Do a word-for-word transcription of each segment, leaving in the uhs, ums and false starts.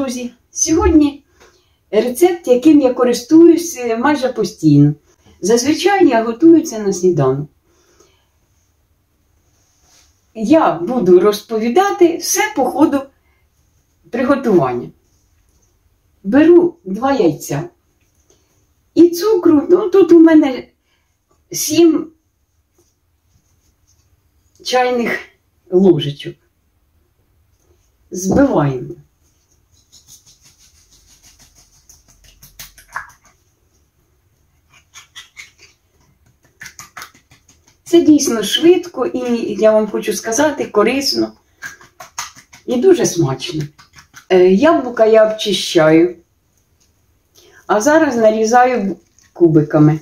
друзі! Сьогодні рецепт, яким я користуюся майже постійно. Зазвичай я готую це на сніданок. Я буду розповідати все по ходу приготування. Беру два яйця і цукру, ну тут у мене сім чайних ложечок. Збиваємо. Це дійсно швидко і, я вам хочу сказати, корисно і дуже смачно. Яблука я обчищаю, а зараз нарізаю кубиками.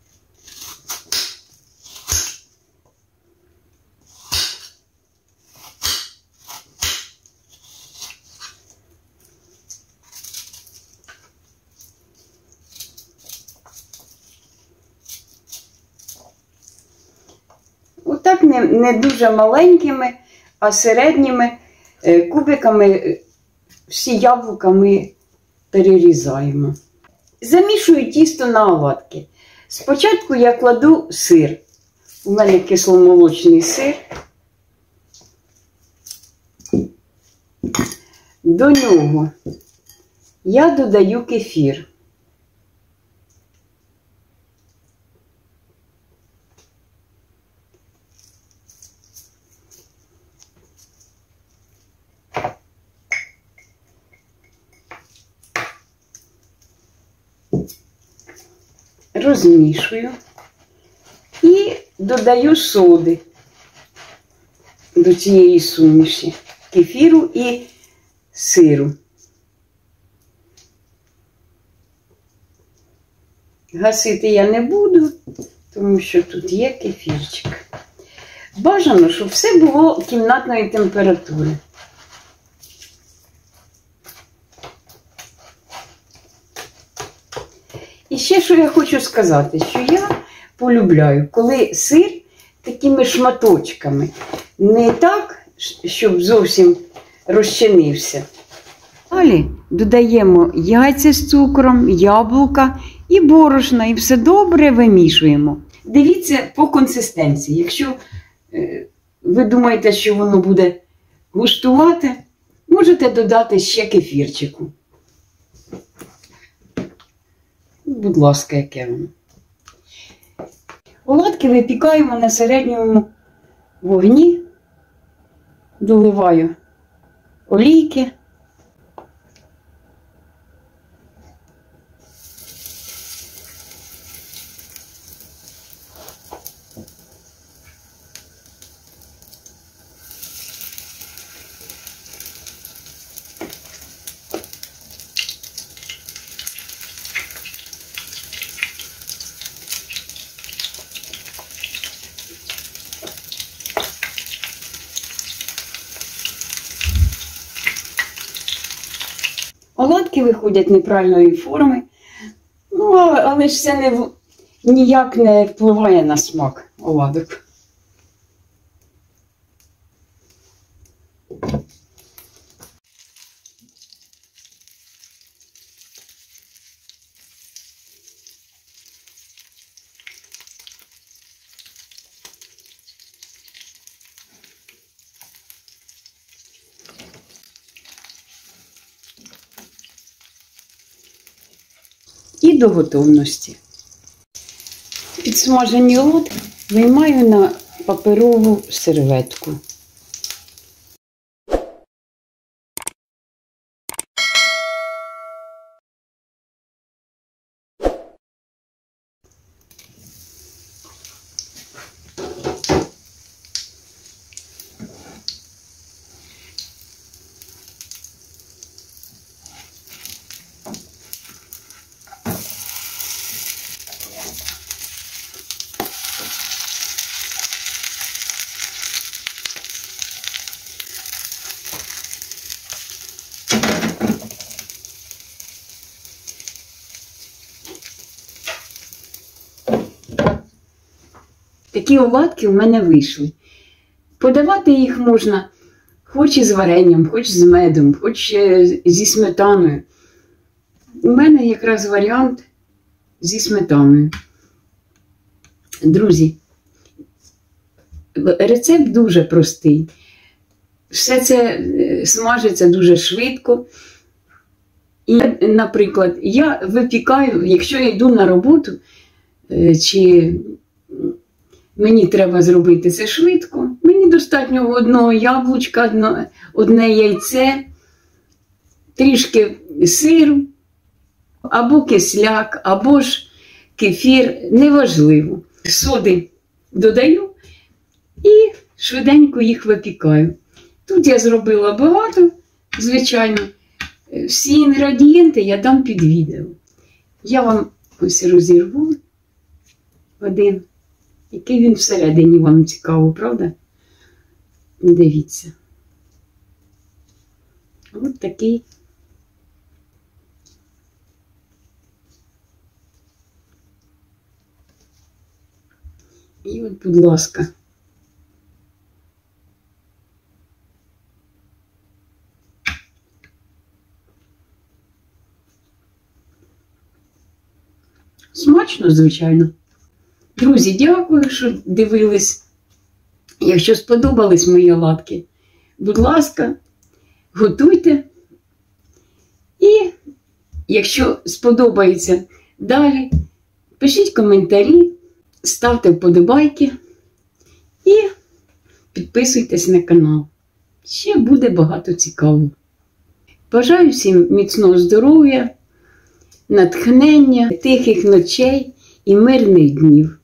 Отак не, не дуже маленькими, а середніми кубиками всі яблука ми перерізаємо. Замішую тісто на оладки. Спочатку я кладу сир. У мене кисломолочний сир. До нього я додаю кефір. Розмішую і додаю соди до цієї суміші, кефіру і сиру. Гасити я не буду, тому що тут є кефірчик. Бажано, щоб все було кімнатної температури. І ще, що я хочу сказати, що я полюбляю, коли сир такими шматочками, не так, щоб зовсім розчинився. Далі додаємо яйця з цукром, яблука і борошна, і все добре вимішуємо. Дивіться по консистенції. Якщо е, ви думаєте, що воно буде густувати, можете додати ще кефірчику. Будь ласка, яке воно. Оладки випікаємо на середньому вогні. Доливаю олійки. Оладки виходять неправильної форми, ну, але ж це не, ніяк не впливає на смак оладок. І до готовності. Підсмажені оладки виймаю на паперову серветку. Такі оладки у мене вийшли. Подавати їх можна Хоч із варенням, хоч з медом, хоч зі сметаною. У мене якраз варіант зі сметаною. Друзі, рецепт дуже простий. Все це смажиться дуже швидко. І, наприклад, я випікаю, якщо я йду на роботу, чи мені треба зробити це швидко, мені достатньо одного яблучка, одно, одне яйце, трішки сиру, або кисляк, або ж кефір, неважливо. Соди додаю і швиденько їх випікаю. Тут я зробила багато, звичайно. Всі інгредієнти я дам під відео. Я вам ось розірву один. Який він всередині, вам цікаво, правда? Дивіться. Ось такий. І от, будь ласка. Смачно, звичайно. Друзі, дякую, що дивились. Якщо сподобались мої оладки, будь ласка, готуйте. І якщо сподобається далі, пишіть коментарі, ставте вподобайки і підписуйтесь на канал. Ще буде багато цікавого. Бажаю всім міцного здоров'я, натхнення, тихих ночей і мирних днів.